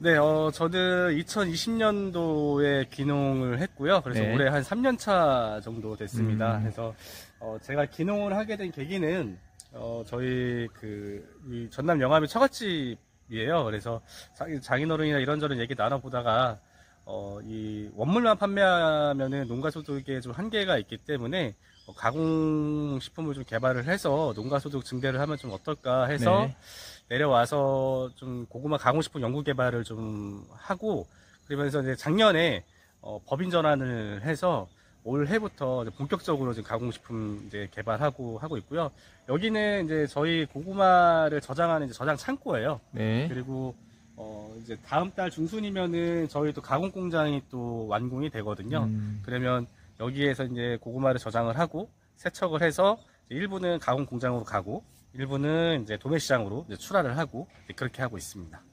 네, 저는 2020년도에 귀농을 했고요. 그래서 네. 올해 한 3년 차 정도 됐습니다. 음. 그래서 제가 귀농을 하게 된 계기는 저희 이 전남 영암이 처갓집이에요. 그래서 장인어른이나 이런저런 얘기 나눠보다가 이 원물만 판매하면은 농가 소득에 좀 한계가 있기 때문에 가공식품을 좀 개발을 해서 농가 소득 증대를 하면 좀 어떨까 해서 네. 내려와서 좀 고구마 가공식품 연구 개발을 좀 하고, 그러면서 이제 작년에 법인 전환을 해서 올해부터 본격적으로 지금 가공식품 이제 개발하고 하고 있고요. 여기는 이제 저희 고구마를 저장하는 이제 저장 창고예요. 네. 그리고 이제 다음 달 중순이면은 저희 또 가공 공장이 또 완공이 되거든요. 그러면 여기에서 이제 고구마를 저장을 하고 세척을 해서 일부는 가공 공장으로 가고 일부는 이제 도매 시장으로 이제 출하를 하고 그렇게 하고 있습니다.